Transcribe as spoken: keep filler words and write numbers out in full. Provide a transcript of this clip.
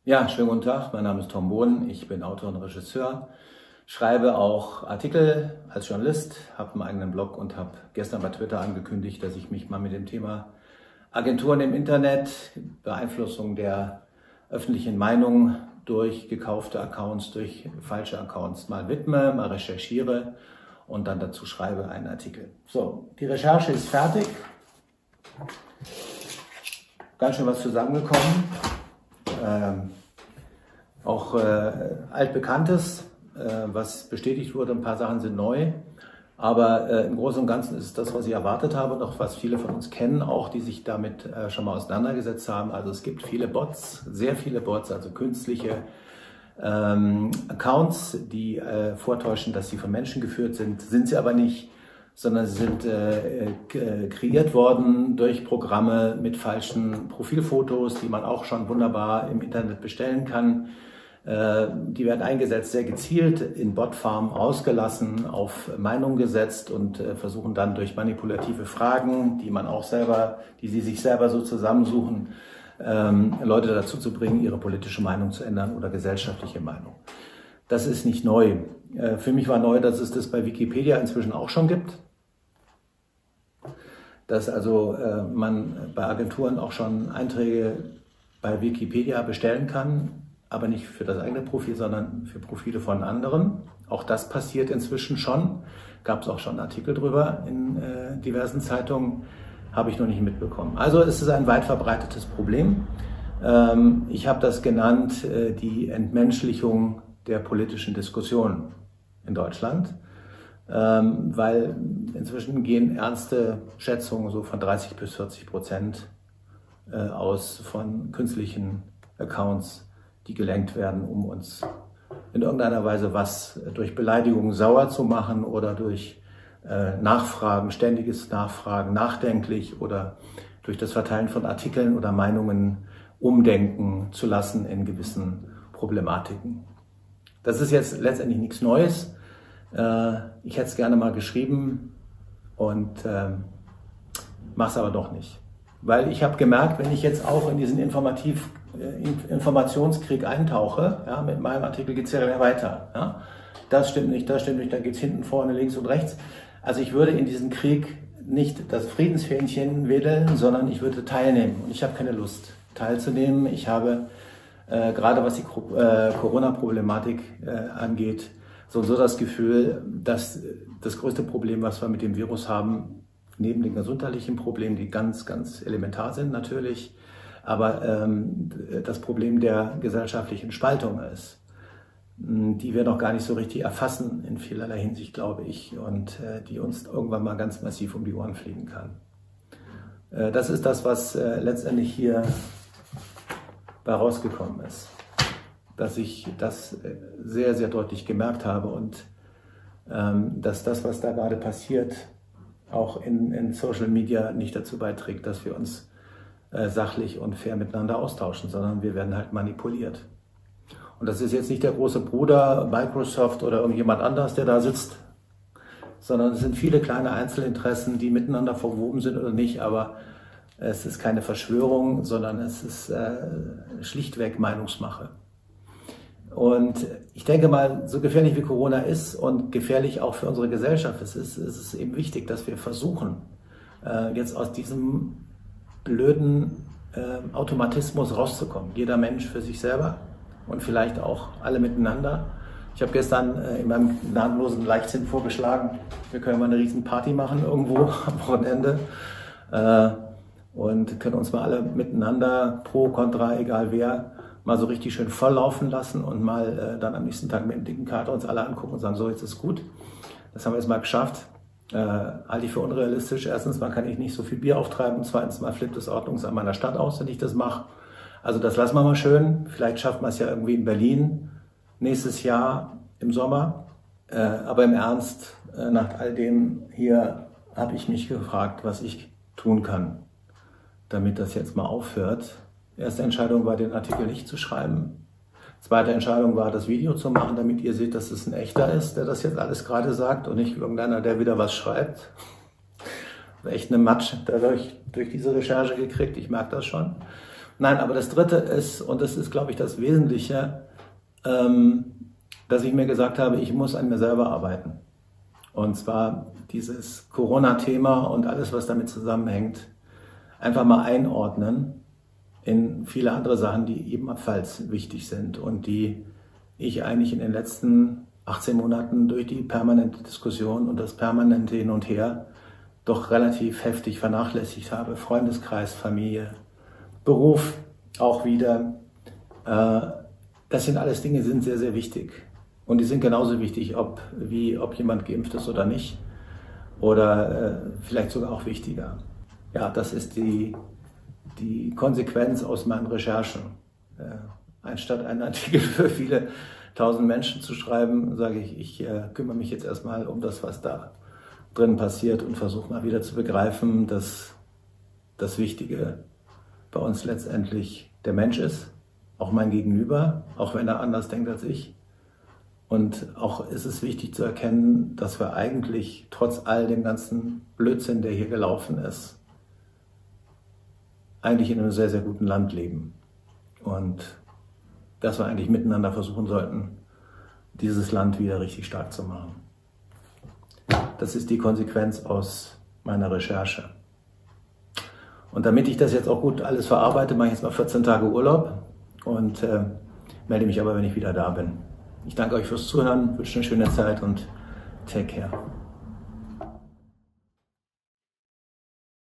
Ja, schönen guten Tag. Mein Name ist Tom Bohn. Ich bin Autor und Regisseur, schreibe auch Artikel als Journalist, habe einen eigenen Blog und habe gestern bei Twitter angekündigt, dass ich mich mal mit dem Thema Agenturen im Internet, Beeinflussung der öffentlichen Meinung durch gekaufte Accounts, durch falsche Accounts mal widme, mal recherchiere und dann dazu schreibe einen Artikel. So, die Recherche ist fertig. Ganz schön was zusammengekommen. Ähm, auch äh, altbekanntes, äh, was bestätigt wurde, ein paar Sachen sind neu, aber äh, im Großen und Ganzen ist es das, was ich erwartet habe und auch was viele von uns kennen, auch die sich damit äh, schon mal auseinandergesetzt haben. Also es gibt viele Bots, sehr viele Bots, also künstliche ähm, Accounts, die äh, vortäuschen, dass sie von Menschen geführt sind, sind sie aber nicht, sondern sie sind äh, kreiert worden durch Programme mit falschen Profilfotos, die man auch schon wunderbar im Internet bestellen kann. Äh, die werden eingesetzt, sehr gezielt, in Botfarmen ausgelassen, auf Meinung gesetzt und äh, versuchen dann durch manipulative Fragen, die man auch selber, die sie sich selber so zusammensuchen, ähm, Leute dazu zu bringen, ihre politische Meinung zu ändern oder gesellschaftliche Meinung. Das ist nicht neu. Äh, für mich war neu, dass es das bei Wikipedia inzwischen auch schon gibt. Dass also äh, man bei Agenturen auch schon Einträge bei Wikipedia bestellen kann, aber nicht für das eigene Profil, sondern für Profile von anderen. Auch das passiert inzwischen schon. Gab es auch schon Artikel drüber in äh, diversen Zeitungen, habe ich noch nicht mitbekommen. Also es ist ein weit verbreitetes Problem. Ähm, ich habe das genannt, äh, die Entmenschlichung der politischen Diskussion in Deutschland. Ähm, weil inzwischen gehen ernste Schätzungen so von dreißig bis vierzig Prozent äh, aus von künstlichen Accounts, die gelenkt werden, um uns in irgendeiner Weise was durch Beleidigungen sauer zu machen oder durch äh, Nachfragen, ständiges Nachfragen, nachdenklich oder durch das Verteilen von Artikeln oder Meinungen umdenken zu lassen in gewissen Problematiken. Das ist jetzt letztendlich nichts Neues. Ich hätte es gerne mal geschrieben und äh, mache es aber doch nicht. Weil ich habe gemerkt, wenn ich jetzt auch in diesen Informativ, äh, Informationskrieg eintauche, ja, mit meinem Artikel geht es ja weiter. Ja? Das stimmt nicht, das stimmt nicht, da geht es hinten, vorne, links und rechts. Also ich würde in diesen Krieg nicht das Friedensfähnchen wedeln, sondern ich würde teilnehmen. Und ich habe keine Lust teilzunehmen. Ich habe äh, gerade was die äh, Corona-Problematik äh, angeht, so, so das Gefühl, dass das größte Problem, was wir mit dem Virus haben, neben den gesundheitlichen Problemen, die ganz, ganz elementar sind natürlich, aber ähm, das Problem der gesellschaftlichen Spaltung ist, die wir noch gar nicht so richtig erfassen in vielerlei Hinsicht, glaube ich, und äh, die uns irgendwann mal ganz massiv um die Ohren fliegen kann. Äh, das ist das, was äh, letztendlich hier bei rausgekommen ist. Dass ich das sehr, sehr deutlich gemerkt habe und ähm, dass das, was da gerade passiert, auch in, in Social Media nicht dazu beiträgt, dass wir uns äh, sachlich und fair miteinander austauschen, sondern wir werden halt manipuliert. Und das ist jetzt nicht der große Bruder, Microsoft oder irgendjemand anders, der da sitzt, sondern es sind viele kleine Einzelinteressen, die miteinander verwoben sind oder nicht, aber es ist keine Verschwörung, sondern es ist äh, schlichtweg Meinungsmache. Und ich denke mal, so gefährlich wie Corona ist und gefährlich auch für unsere Gesellschaft ist, ist, ist es eben wichtig, dass wir versuchen, äh, jetzt aus diesem blöden äh, Automatismus rauszukommen. Jeder Mensch für sich selber und vielleicht auch alle miteinander. Ich habe gestern äh, in meinem gnadenlosen Leichtsinn vorgeschlagen, wir können mal eine riesen Party machen irgendwo am Wochenende äh, und können uns mal alle miteinander, pro, contra, egal wer, mal so richtig schön volllaufen lassen und mal äh, dann am nächsten Tag mit dem dicken Kater uns alle angucken und sagen, so, jetzt ist gut. Das haben wir jetzt mal geschafft. Äh, halte ich für unrealistisch. Erstens mal kann ich nicht so viel Bier auftreiben und zweitens mal flippt das Ordnungsamt meiner Stadt aus, wenn ich das mache. Also das lassen wir mal schön. Vielleicht schafft man es ja irgendwie in Berlin nächstes Jahr im Sommer. Äh, aber im Ernst, äh, nach all dem hier habe ich mich gefragt, was ich tun kann, damit das jetzt mal aufhört. Erste Entscheidung war, den Artikel nicht zu schreiben. Zweite Entscheidung war, das Video zu machen, damit ihr seht, dass es ein echter ist, der das jetzt alles gerade sagt und nicht irgendeiner, der wieder was schreibt. Echt eine Matsch dadurch durch diese Recherche gekriegt, ich merke das schon. Nein, aber das Dritte ist, und das ist, glaube ich, das Wesentliche, ähm, dass ich mir gesagt habe, ich muss an mir selber arbeiten. Und zwar dieses Corona-Thema und alles, was damit zusammenhängt, einfach mal einordnen in viele andere Sachen, die ebenfalls wichtig sind und die ich eigentlich in den letzten achtzehn Monaten durch die permanente Diskussion und das permanente Hin und Her doch relativ heftig vernachlässigt habe. Freundeskreis, Familie, Beruf auch wieder. Das sind alles Dinge, die sind sehr, sehr wichtig. Und die sind genauso wichtig, ob, wie ob jemand geimpft ist oder nicht. Oder äh, vielleicht sogar auch wichtiger. Ja, das ist die, die Konsequenz aus meinen Recherchen. Äh, anstatt einen Artikel für viele tausend Menschen zu schreiben, sage ich, ich äh, kümmere mich jetzt erstmal um das, was da drin passiert und versuche mal wieder zu begreifen, dass das Wichtige bei uns letztendlich der Mensch ist, auch mein Gegenüber, auch wenn er anders denkt als ich. Und auch ist es wichtig zu erkennen, dass wir eigentlich trotz all dem ganzen Blödsinn, der hier gelaufen ist, eigentlich in einem sehr, sehr guten Land leben. Und dass wir eigentlich miteinander versuchen sollten, dieses Land wieder richtig stark zu machen. Das ist die Konsequenz aus meiner Recherche. Und damit ich das jetzt auch gut alles verarbeite, mache ich jetzt mal vierzehn Tage Urlaub und äh, melde mich aber, wenn ich wieder da bin. Ich danke euch fürs Zuhören, wünsche eine schöne Zeit und take care.